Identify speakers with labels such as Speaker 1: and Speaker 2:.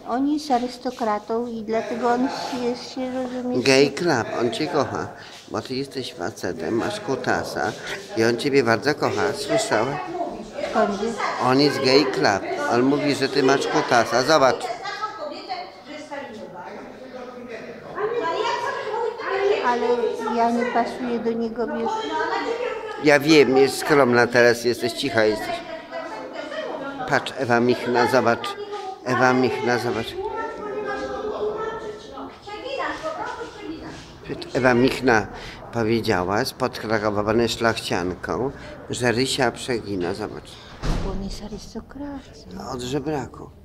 Speaker 1: On jest arystokratą i dlatego on się rozumie...
Speaker 2: Gay club, on cię kocha, bo ty jesteś facetem, masz kutasa i on ciebie bardzo kocha, słyszałeś?
Speaker 1: Skąd wie?
Speaker 2: On jest gay club, on mówi, że ty masz kutasa, zobacz.
Speaker 1: Ale ja nie pasuję do niego, wiesz.
Speaker 2: Ja wiem, jest skromna teraz, jesteś cicha, jesteś. Patrz, Ewa Michna, zobacz. Ewa Michna, zobacz. Ewa Michna powiedziała, podkrakowana szlachcianką, że Rysia przegina, zobacz.
Speaker 1: Bo on jest arystokratą.
Speaker 2: Od żebraku.